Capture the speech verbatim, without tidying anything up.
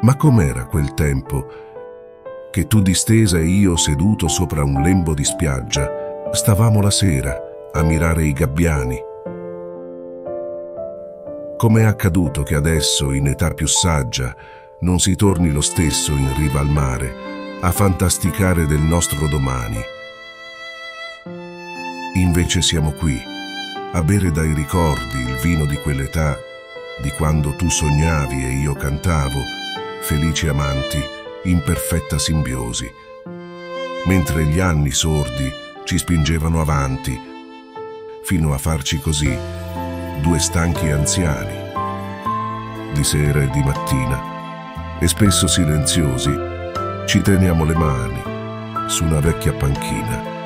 Ma com'era quel tempo che tu distesa e io seduto sopra un lembo di spiaggia stavamo la sera a mirare i gabbiani? Com'è accaduto che adesso, in età più saggia, non si torni lo stesso in riva al mare a fantasticare del nostro domani? Invece siamo qui a bere dai ricordi il vino di quell'età, di quando tu sognavi e io cantavo, felici amanti in perfetta simbiosi, mentre gli anni sordi ci spingevano avanti, fino a farci così due stanchi anziani, di sera e di mattina, e spesso silenziosi ci teniamo le mani su una vecchia panchina.